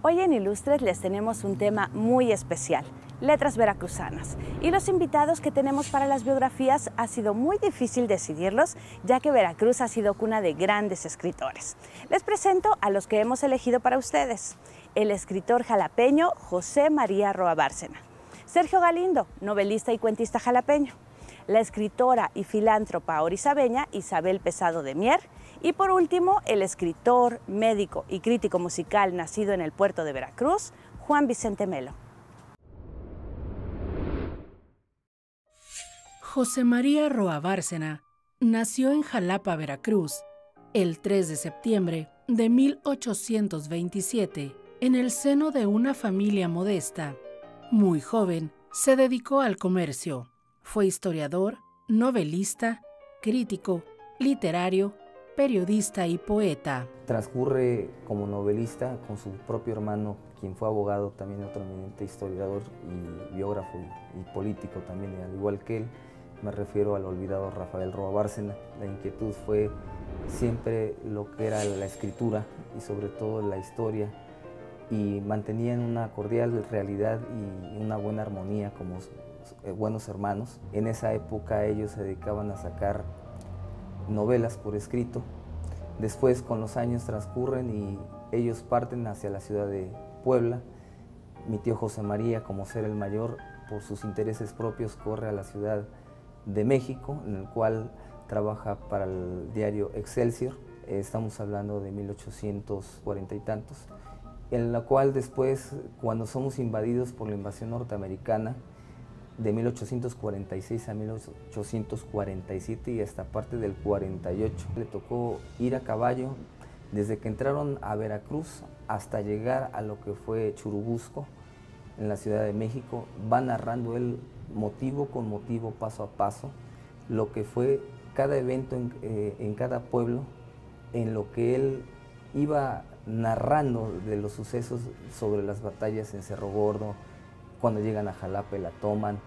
Hoy en Ilustres les tenemos un tema muy especial, letras veracruzanas. Y los invitados que tenemos para las biografías ha sido muy difícil decidirlos, ya que Veracruz ha sido cuna de grandes escritores. Les presento a los que hemos elegido para ustedes. El escritor jalapeño José María Roa Bárcena. Sergio Galindo, novelista y cuentista jalapeño. La escritora y filántropa orizabeña Isabel Pesado de Mier. Y por último, el escritor, médico y crítico musical nacido en el puerto de Veracruz, Juan Vicente Melo. José María Roa Bárcena nació en Jalapa, Veracruz, el 3 de septiembre de 1827, en el seno de una familia modesta. Muy joven, se dedicó al comercio. Fue historiador, novelista, crítico, literario, periodista y poeta. Transcurre como novelista con su propio hermano, quien fue abogado, también otro eminente historiador y biógrafo y político también, y al igual que él. Me refiero al olvidado Rafael Roa Bárcena. La inquietud fue siempre lo que era la escritura y sobre todo la historia, y mantenían una cordial realidad y una buena armonía como buenos hermanos. En esa época ellos se dedicaban a sacar novelas por escrito. Después, con los años transcurren y ellos parten hacia la ciudad de Puebla. Mi tío José María, como ser el mayor, por sus intereses propios, corre a la Ciudad de México, en el cual trabaja para el diario Excelsior. Estamos hablando de 1840 y tantos, en la cual después, cuando somos invadidos por la invasión norteamericana, de 1846 a 1847 y hasta parte del 48. Le tocó ir a caballo desde que entraron a Veracruz hasta llegar a lo que fue Churubusco, en la Ciudad de México. Va narrando él motivo con motivo, paso a paso, lo que fue cada evento en cada pueblo, en lo que él iba narrando de los sucesos sobre las batallas en Cerro Gordo, cuando llegan a Jalapa y la toman.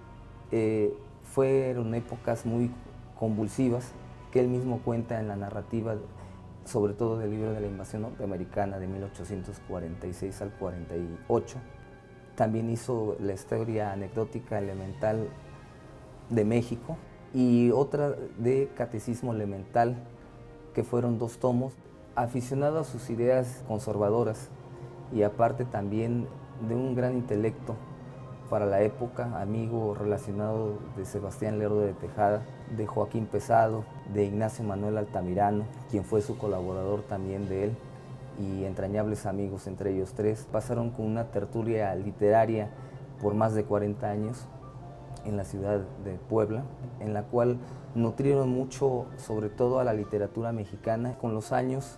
Fueron épocas muy convulsivas que él mismo cuenta en la narrativa, sobre todo del libro de la invasión norteamericana de 1846 al 48. También hizo la historia anecdótica elemental de México y otra de catecismo elemental, que fueron 2 tomos. Aficionado a sus ideas conservadoras y aparte también de un gran intelecto para la época, amigo relacionado de Sebastián Lerdo de Tejada, de Joaquín Pesado, de Ignacio Manuel Altamirano, quien fue su colaborador también de él, y entrañables amigos entre ellos 3. Pasaron con una tertulia literaria por más de 40 años en la ciudad de Puebla, en la cual nutrieron mucho, sobre todo a la literatura mexicana. Con los años,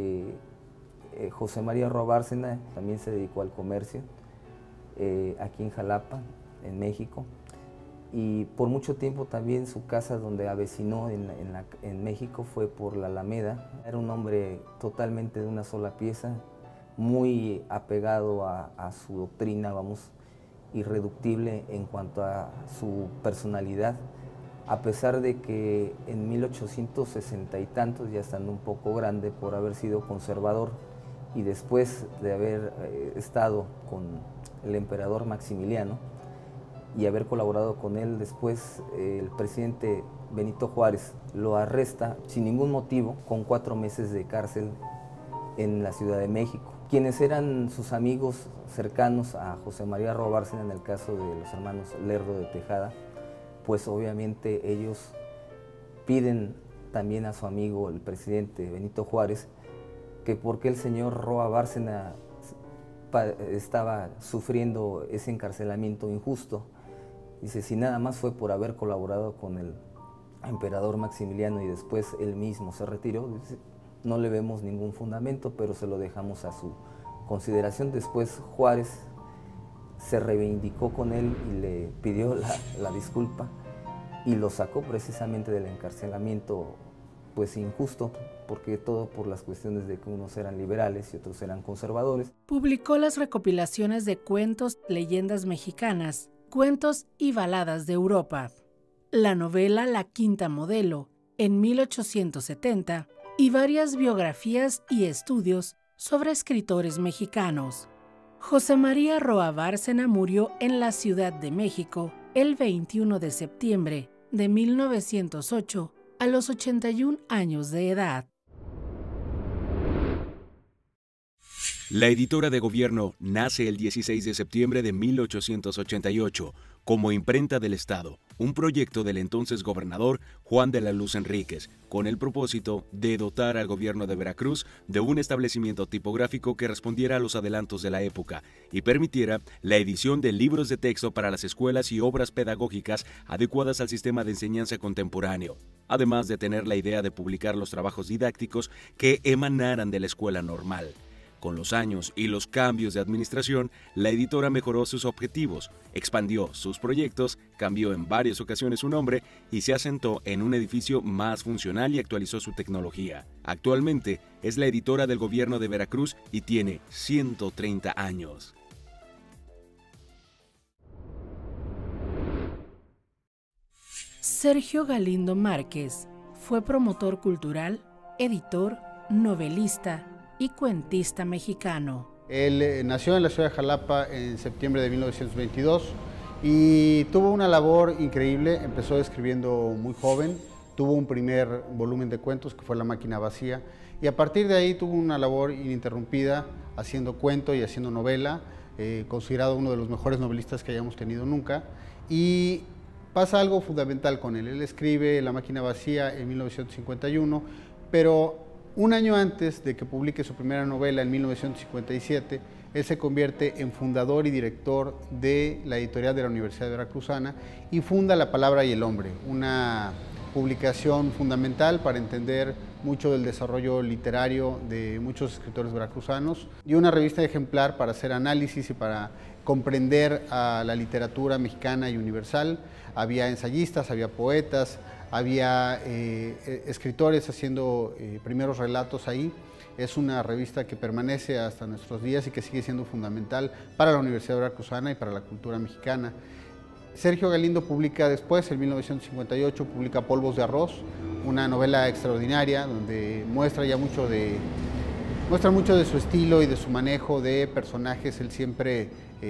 José María Roa Bárcena también se dedicó al comercio, aquí en Jalapa, en México, y por mucho tiempo también su casa donde avecinó en México fue por la Alameda. Era un hombre totalmente de una sola pieza, muy apegado a su doctrina, vamos, irreductible en cuanto a su personalidad, a pesar de que en 1860 y tantos, ya estando un poco grande por haber sido conservador y después de haber estado con el emperador Maximiliano y haber colaborado con él, después el presidente Benito Juárez lo arresta sin ningún motivo, con 4 meses de cárcel en la Ciudad de México. Quienes eran sus amigos cercanos a José María Roa Bárcena, en el caso de los hermanos Lerdo de Tejada, pues obviamente ellos piden también a su amigo, el presidente Benito Juárez, que porque el señor Roa Bárcena estaba sufriendo ese encarcelamiento injusto. Dice, si nada más fue por haber colaborado con el emperador Maximiliano y después él mismo se retiró, dice, no le vemos ningún fundamento, pero se lo dejamos a su consideración. Después Juárez se reivindicó con él y le pidió la disculpa y lo sacó precisamente del encarcelamiento pues injusto, porque todo por las cuestiones de que unos eran liberales y otros eran conservadores. Publicó las recopilaciones de cuentos, leyendas mexicanas, cuentos y baladas de Europa, la novela La Quinta Modelo, en 1870, y varias biografías y estudios sobre escritores mexicanos. José María Roa Bárcena murió en la Ciudad de México el 21 de septiembre de 1908 a los 81 años de edad. La editora de gobierno nace el 16 de septiembre de 1888 como imprenta del Estado, un proyecto del entonces gobernador Juan de la Luz Enríquez, con el propósito de dotar al gobierno de Veracruz de un establecimiento tipográfico que respondiera a los adelantos de la época y permitiera la edición de libros de texto para las escuelas y obras pedagógicas adecuadas al sistema de enseñanza contemporáneo, además de tener la idea de publicar los trabajos didácticos que emanaran de la escuela normal. Con los años y los cambios de administración, la editora mejoró sus objetivos, expandió sus proyectos, cambió en varias ocasiones su nombre y se asentó en un edificio más funcional y actualizó su tecnología. Actualmente es la editora del gobierno de Veracruz y tiene 130 años. Sergio Galindo Márquez fue promotor cultural, editor, novelista y cuentista mexicano. Él nació en la ciudad de Jalapa en septiembre de 1922 y tuvo una labor increíble. Empezó escribiendo muy joven, tuvo un primer volumen de cuentos que fue La máquina vacía y a partir de ahí tuvo una labor ininterrumpida haciendo cuento y haciendo novela, considerado uno de los mejores novelistas que hayamos tenido nunca. Y pasa algo fundamental con él. Él escribe La máquina vacía en 1951, pero un año antes de que publique su primera novela, en 1957, él se convierte en fundador y director de la editorial de la Universidad Veracruzana y funda La Palabra y el Hombre, una publicación fundamental para entender mucho del desarrollo literario de muchos escritores veracruzanos y una revista ejemplar para hacer análisis y para comprender a la literatura mexicana y universal. Había ensayistas, había poetas, había escritores haciendo primeros relatos ahí. Es una revista que permanece hasta nuestros días y que sigue siendo fundamental para la Universidad Veracruzana y para la cultura mexicana. Sergio Galindo publica después, en 1958, publica Polvos de Arroz, una novela extraordinaria donde muestra mucho de su estilo y de su manejo de personajes. Él siempre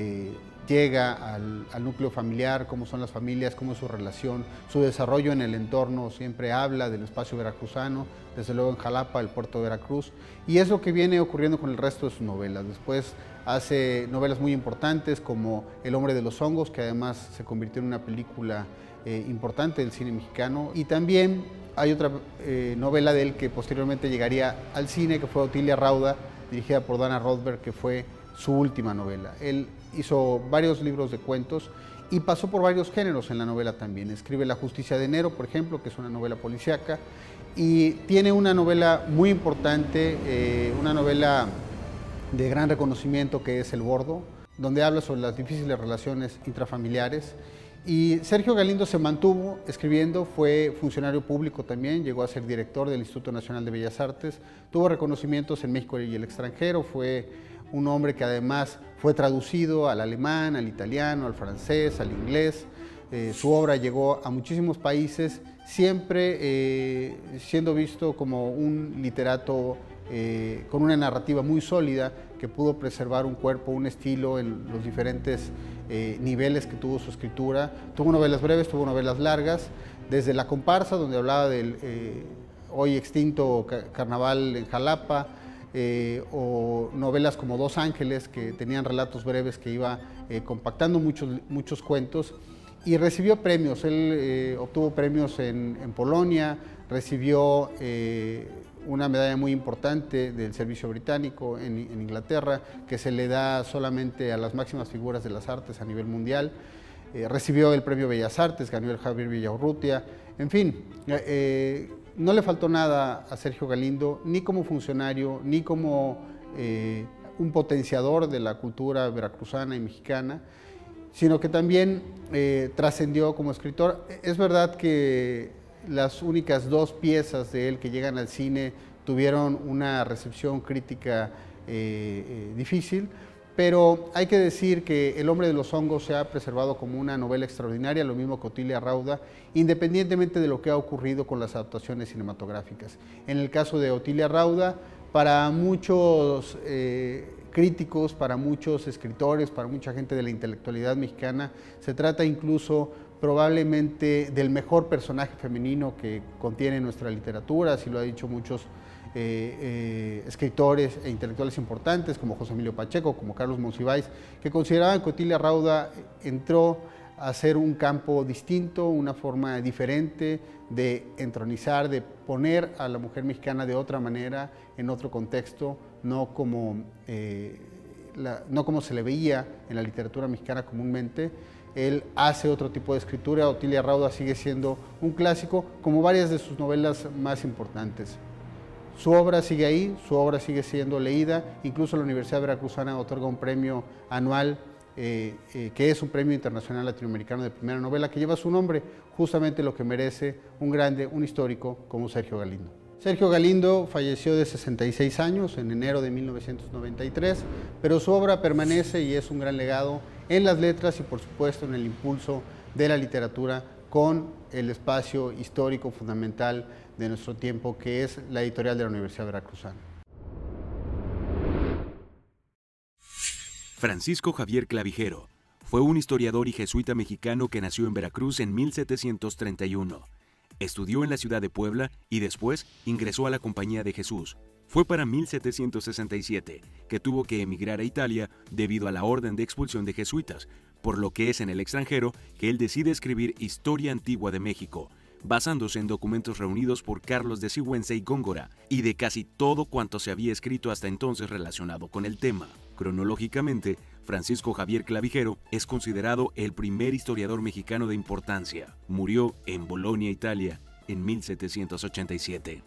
llega al núcleo familiar, cómo son las familias, cómo es su relación, su desarrollo en el entorno, siempre habla del espacio veracruzano, desde luego en Jalapa, el puerto de Veracruz, y es lo que viene ocurriendo con el resto de sus novelas. Después hace novelas muy importantes como El hombre de los hongos, que además se convirtió en una película importante del cine mexicano, y también hay otra novela de él que posteriormente llegaría al cine, que fue Otilia Rauda, dirigida por Dana Rothberg, que fue su última novela. Él hizo varios libros de cuentos y pasó por varios géneros en la novela también. Escribe La justicia de enero, por ejemplo, que es una novela policíaca, y tiene una novela muy importante, una novela de gran reconocimiento, que es El Bordo, donde habla sobre las difíciles relaciones intrafamiliares. Y Sergio Galindo se mantuvo escribiendo, fue funcionario público también, llegó a ser director del Instituto Nacional de Bellas Artes, tuvo reconocimientos en México y el extranjero, fue un hombre que además fue traducido al alemán, al italiano, al francés, al inglés. Su obra llegó a muchísimos países, siempre siendo visto como un literato con una narrativa muy sólida, que pudo preservar un cuerpo, un estilo en los diferentes niveles que tuvo su escritura. Tuvo novelas breves, tuvo novelas largas, desde La comparsa, donde hablaba del hoy extinto carnaval en Jalapa, o novelas como Dos ángeles, que tenían relatos breves que iba compactando muchos cuentos, y recibió premios. Él obtuvo premios en Polonia, recibió una medalla muy importante del Servicio Británico en Inglaterra, que se le da solamente a las máximas figuras de las artes a nivel mundial. Recibió el Premio Bellas Artes, ganó el Javier Villaurrutia. En fin, no le faltó nada a Sergio Galindo, ni como funcionario, ni como un potenciador de la cultura veracruzana y mexicana, sino que también trascendió como escritor. Es verdad que las únicas dos piezas de él que llegan al cine tuvieron una recepción crítica difícil, pero hay que decir que El hombre de los hongos se ha preservado como una novela extraordinaria, lo mismo que Otilia Rauda, independientemente de lo que ha ocurrido con las adaptaciones cinematográficas. En el caso de Otilia Rauda, para muchos críticos, para muchos escritores, para mucha gente de la intelectualidad mexicana. Se trata incluso probablemente del mejor personaje femenino que contiene nuestra literatura, así lo han dicho muchos escritores e intelectuales importantes como José Emilio Pacheco, como Carlos Monsiváis, que consideraban que Otilia Rauda entró a ser un campo distinto, una forma diferente de entronizar, de poner a la mujer mexicana de otra manera, en otro contexto, no como se le veía en la literatura mexicana comúnmente. Él hace otro tipo de escritura. Otilia Rauda sigue siendo un clásico, como varias de sus novelas más importantes. Su obra sigue ahí, su obra sigue siendo leída, incluso la Universidad Veracruzana otorga un premio anual, que es un premio internacional latinoamericano de primera novela, que lleva su nombre, justamente lo que merece un grande, un histórico como Sergio Galindo. Sergio Galindo falleció de 66 años en enero de 1993, pero su obra permanece y es un gran legado en las letras y por supuesto en el impulso de la literatura, con el espacio histórico fundamental de nuestro tiempo, que es la editorial de la Universidad Veracruzana. Francisco Javier Clavijero fue un historiador y jesuita mexicano que nació en Veracruz en 1731. Estudió en la ciudad de Puebla y después ingresó a la Compañía de Jesús. Fue para 1767 que tuvo que emigrar a Italia debido a la orden de expulsión de jesuitas, por lo que es en el extranjero que él decide escribir Historia Antigua de México, basándose en documentos reunidos por Carlos de Sigüenza y Góngora y de casi todo cuanto se había escrito hasta entonces relacionado con el tema. Cronológicamente, Francisco Javier Clavijero es considerado el primer historiador mexicano de importancia. Murió en Bolonia, Italia, en 1787.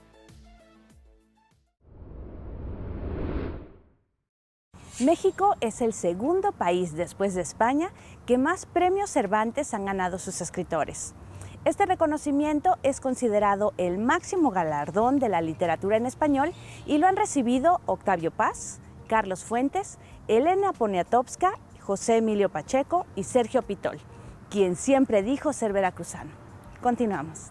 México es el segundo país después de España que más premios Cervantes han ganado sus escritores. Este reconocimiento es considerado el máximo galardón de la literatura en español y lo han recibido Octavio Paz, Carlos Fuentes, Elena Poniatowska, José Emilio Pacheco y Sergio Pitol, quien siempre dijo ser veracruzano. Continuamos.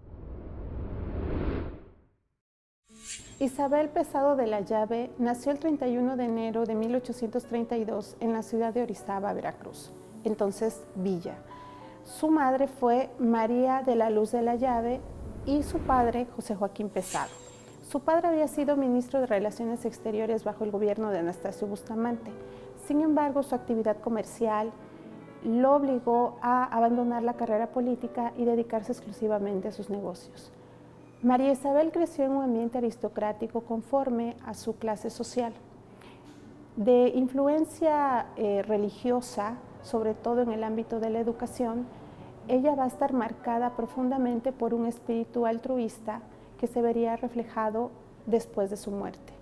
Isabel Pesado de la Llave nació el 31 de enero de 1832 en la ciudad de Orizaba, Veracruz, entonces Villa. Su madre fue María de la Luz de la Llave y su padre José Joaquín Pesado. Su padre había sido ministro de Relaciones Exteriores bajo el gobierno de Anastasio Bustamante. Sin embargo, su actividad comercial lo obligó a abandonar la carrera política y dedicarse exclusivamente a sus negocios. María Isabel creció en un ambiente aristocrático conforme a su clase social. De influencia religiosa, sobre todo en el ámbito de la educación, ella va a estar marcada profundamente por un espíritu altruista que se vería reflejado después de su muerte.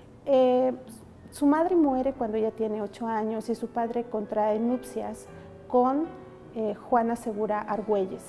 Su madre muere cuando ella tiene 8 años y su padre contrae nupcias con Juana Segura Argüelles.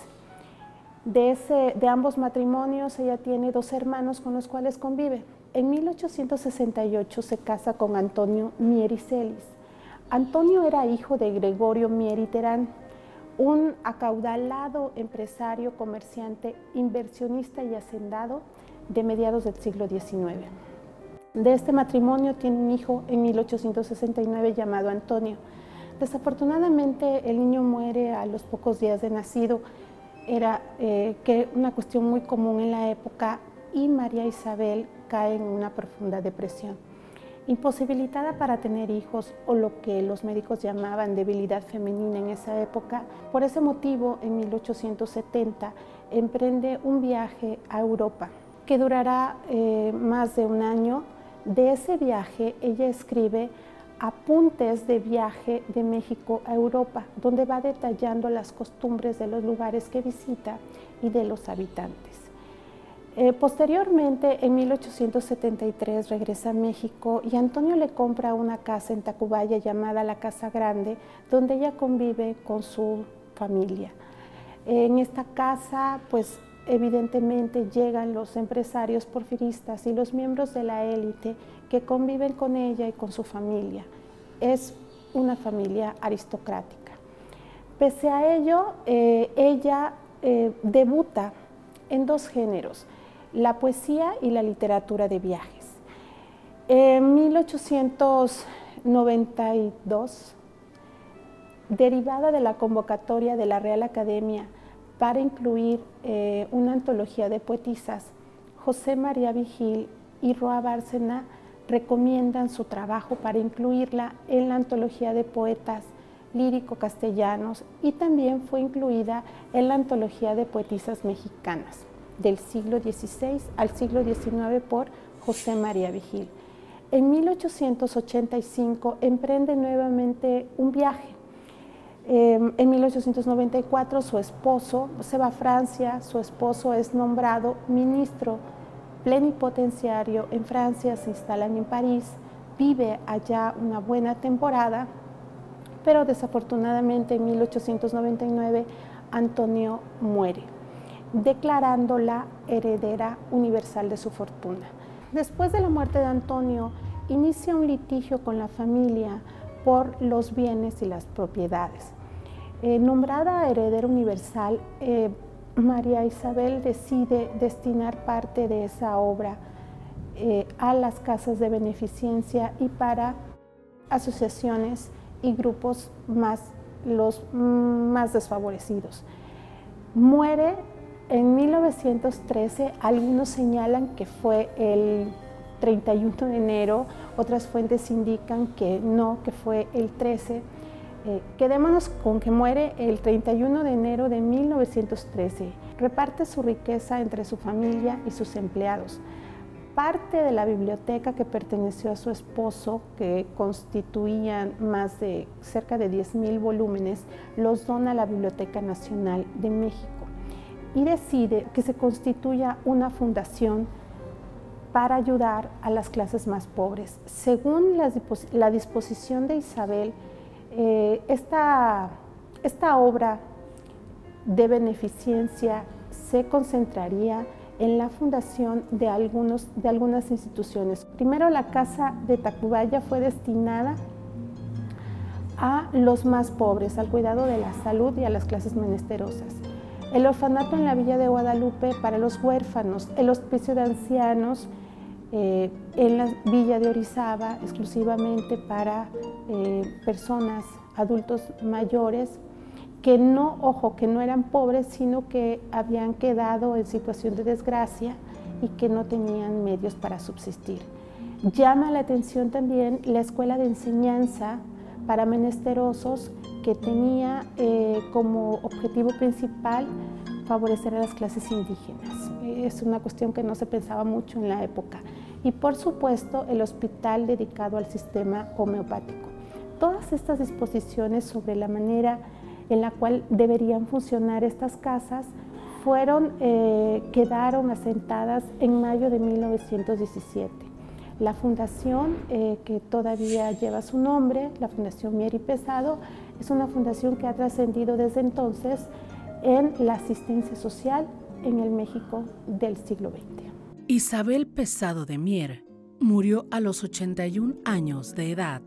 De ambos matrimonios ella tiene 2 hermanos con los cuales convive. En 1868 se casa con Antonio Mier y Celis. Antonio era hijo de Gregorio Mier y Terán, un acaudalado empresario, comerciante, inversionista y hacendado de mediados del siglo XIX. De este matrimonio tiene un hijo en 1869 llamado Antonio. Desafortunadamente el niño muere a los pocos días de nacido, era una cuestión muy común en la época, y María Isabel cae en una profunda depresión. Imposibilitada para tener hijos, o lo que los médicos llamaban debilidad femenina en esa época, por ese motivo en 1870 emprende un viaje a Europa que durará más de un año. De ese viaje ella escribe Apuntes de viaje de México a Europa, donde va detallando las costumbres de los lugares que visita y de los habitantes. Posteriormente, en 1873, regresa a México y Antonio le compra una casa en Tacubaya llamada La Casa Grande, donde ella convive con su familia. En esta casa, pues evidentemente llegan los empresarios porfiristas y los miembros de la élite que conviven con ella y con su familia. Es una familia aristocrática. Pese a ello, ella debuta en 2 géneros, la poesía y la literatura de viajes. En 1800 1992, derivada de la convocatoria de la Real Academia para incluir una antología de poetisas, José María Vigil y Roa Bárcena recomiendan su trabajo para incluirla en la antología de poetas lírico-castellanos y también fue incluida en la antología de poetisas mexicanas del siglo XVI al siglo XIX por José María Vigil. En 1885 emprende nuevamente un viaje. En 1894 su esposo se va a Francia, su esposo es nombrado ministro plenipotenciario en Francia, se instalan en París, vive allá una buena temporada, pero desafortunadamente en 1899 Antonio muere, declarándola heredera universal de su fortuna. Después de la muerte de Antonio, inicia un litigio con la familia por los bienes y las propiedades. Nombrada heredera universal, María Isabel decide destinar parte de esa obra a las casas de beneficencia y para asociaciones y grupos los más desfavorecidos. Muere en 1913, algunos señalan que fue el 31 de enero, otras fuentes indican que no, que fue el 13. Quedémonos con que muere el 31 de enero de 1913. Reparte su riqueza entre su familia y sus empleados. Parte de la biblioteca que perteneció a su esposo, que constituían más de cerca de 10,000 volúmenes, los dona a la Biblioteca Nacional de México y decide que se constituya una fundación para ayudar a las clases más pobres. Según la disposición de Isabel, esta obra de beneficencia se concentraría en la fundación de algunas instituciones. Primero, la Casa de Tacubaya fue destinada a los más pobres, al cuidado de la salud y a las clases menesterosas. El orfanato en la Villa de Guadalupe para los huérfanos, el hospicio de ancianos en la Villa de Orizaba exclusivamente para personas, adultos mayores, que no eran pobres, sino que habían quedado en situación de desgracia y que no tenían medios para subsistir. Llama la atención también la escuela de enseñanza para menesterosos, que tenía como objetivo principal favorecer a las clases indígenas. Es una cuestión que no se pensaba mucho en la época. Y por supuesto el hospital dedicado al sistema homeopático. Todas estas disposiciones sobre la manera en la cual deberían funcionar estas casas quedaron asentadas en mayo de 1917. La fundación que todavía lleva su nombre, la Fundación Mier y Pesado, es una fundación que ha trascendido desde entonces en la asistencia social en el México del siglo XX. Isabel Pesado de Mier murió a los 81 años de edad.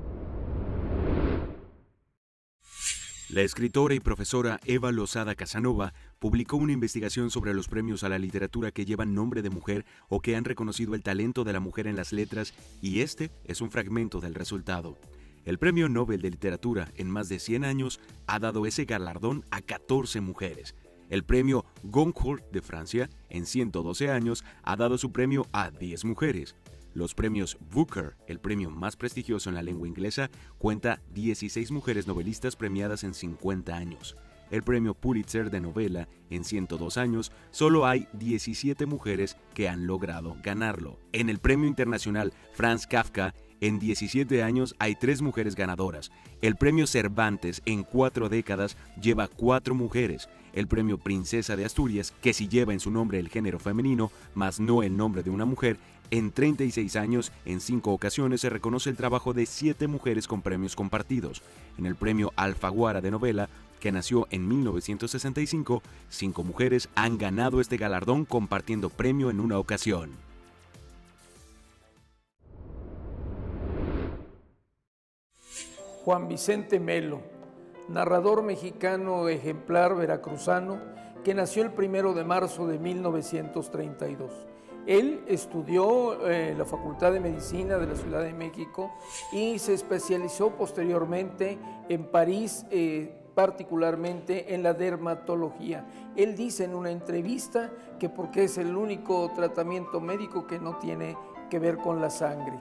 La escritora y profesora Eva Lozada Casanova publicó una investigación sobre los premios a la literatura que llevan nombre de mujer o que han reconocido el talento de la mujer en las letras, y este es un fragmento del resultado. El Premio Nobel de Literatura en más de 100 años ha dado ese galardón a 14 mujeres. El Premio Goncourt de Francia en 112 años ha dado su premio a 10 mujeres. Los premios Booker, el premio más prestigioso en la lengua inglesa, cuenta 16 mujeres novelistas premiadas en 50 años. El premio Pulitzer de novela, en 102 años, solo hay 17 mujeres que han logrado ganarlo. En el premio internacional Franz Kafka, en 17 años hay 3 mujeres ganadoras. El premio Cervantes, en 4 décadas, lleva 4 mujeres. El premio Princesa de Asturias, que sí lleva en su nombre el género femenino, mas no el nombre de una mujer, en 36 años, en 5 ocasiones se reconoce el trabajo de 7 mujeres con premios compartidos. En el premio Alfaguara de novela, que nació en 1965, 5 mujeres han ganado este galardón compartiendo premio en una ocasión. Juan Vicente Melo, narrador mexicano ejemplar veracruzano que nació el 1 de marzo de 1932 Él estudió la Facultad de Medicina de la Ciudad de México y se especializó posteriormente en París, particularmente en la dermatología. Él dice en una entrevista que porque es el único tratamiento médico que no tiene que ver con la sangre.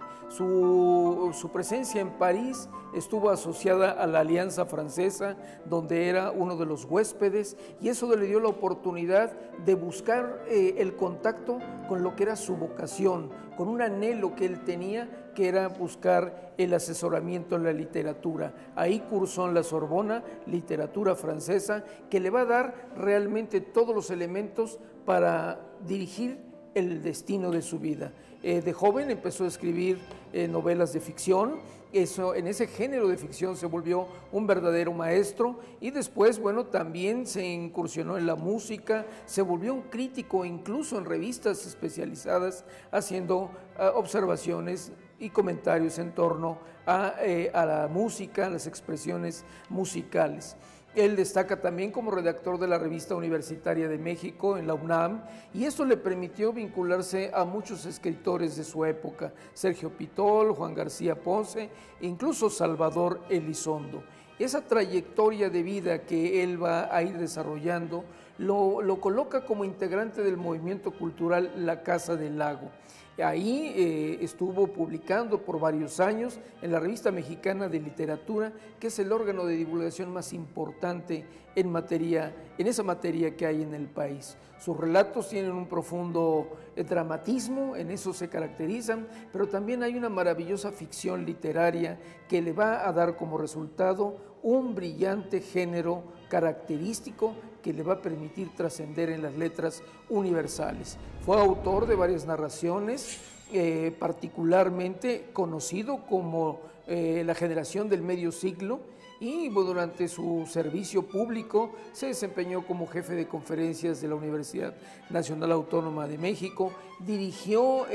Su presencia en París estuvo asociada a la Alianza Francesa, donde era uno de los huéspedes, y eso le dio la oportunidad de buscar el contacto con lo que era su vocación, con un anhelo que él tenía, que era buscar el asesoramiento en la literatura. Ahí cursó en la Sorbona literatura francesa, que le va a dar realmente todos los elementos para dirigir el destino de su vida. De joven empezó a escribir novelas de ficción. En ese género de ficción se volvió un verdadero maestro, y después, bueno, también se incursionó en la música, se volvió un crítico incluso en revistas especializadas, haciendo observaciones y comentarios en torno a la música, a las expresiones musicales. Él destaca también como redactor de la Revista Universitaria de México en la UNAM, y esto le permitió vincularse a muchos escritores de su época: Sergio Pitol, Juan García Ponce, incluso Salvador Elizondo. Esa trayectoria de vida que él va a ir desarrollando lo coloca como integrante del movimiento cultural La Casa del Lago. Ahí estuvo publicando por varios años en la Revista Mexicana de Literatura, que es el órgano de divulgación más importante en esa materia que hay en el país. Sus relatos tienen un profundo dramatismo, en eso se caracterizan, pero también hay una maravillosa ficción literaria que le va a dar como resultado un brillante género característico que le va a permitir trascender en las letras universales. Fue autor de varias narraciones, particularmente conocido como La Generación del Medio Siglo, y durante su servicio público se desempeñó como jefe de conferencias de la Universidad Nacional Autónoma de México, dirigió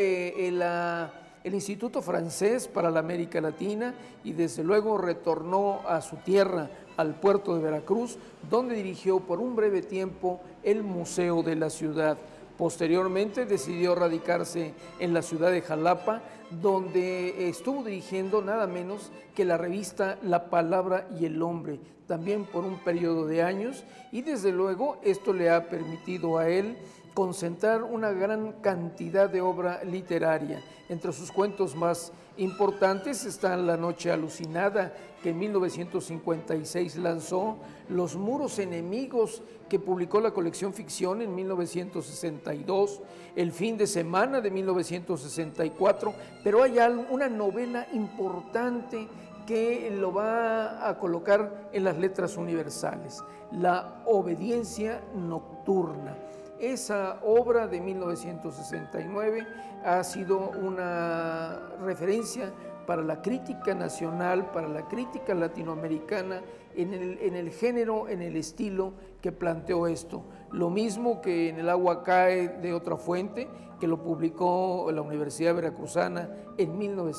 el Instituto Francés para la América Latina, y desde luego retornó a su tierra, al puerto de Veracruz, donde dirigió por un breve tiempo el Museo de la Ciudad. Posteriormente decidió radicarse en la ciudad de Jalapa, donde estuvo dirigiendo nada menos que la revista La Palabra y el Hombre, también por un periodo de años, y desde luego esto le ha permitido a él concentrar una gran cantidad de obra literaria. Entre sus cuentos más importantes están La Noche Alucinada, que en 1956 lanzó, Los Muros Enemigos, que publicó la colección Ficción en 1962, El Fin de Semana de 1964, pero hay una novela importante que lo va a colocar en las letras universales: La Obediencia Nocturna. Esa obra de 1969 ha sido una referencia para la crítica nacional, para la crítica latinoamericana, en el género, en el estilo que planteó esto. Lo mismo que en El agua cae de otra fuente, que lo publicó la Universidad Veracruzana en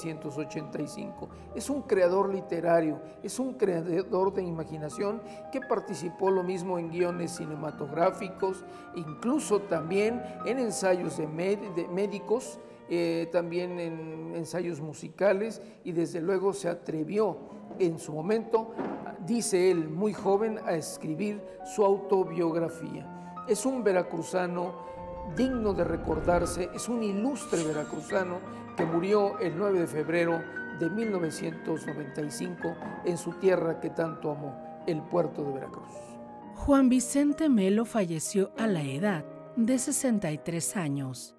1985. Es un creador literario, es un creador de imaginación que participó lo mismo en guiones cinematográficos, incluso también en ensayos de médicos, también en ensayos musicales, y desde luego se atrevió en su momento, dice él, muy joven, a escribir su autobiografía. Es un veracruzano digno de recordarse, es un ilustre veracruzano que murió el 9 de febrero de 1995 en su tierra que tanto amó, el puerto de Veracruz. Juan Vicente Melo falleció a la edad de 63 años.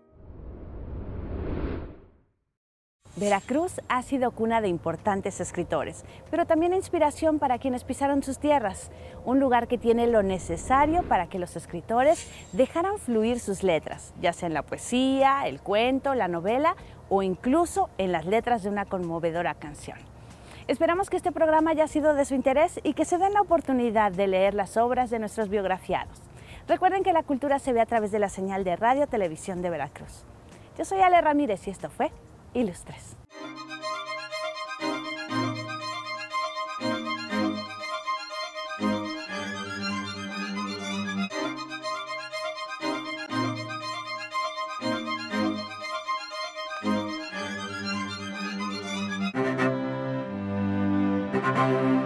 Veracruz ha sido cuna de importantes escritores, pero también inspiración para quienes pisaron sus tierras, un lugar que tiene lo necesario para que los escritores dejaran fluir sus letras, ya sea en la poesía, el cuento, la novela o incluso en las letras de una conmovedora canción. Esperamos que este programa haya sido de su interés y que se den la oportunidad de leer las obras de nuestros biografiados. Recuerden que la cultura se ve a través de la señal de Radio Televisión de Veracruz. Yo soy Ale Ramírez y esto fue Ilustres. México.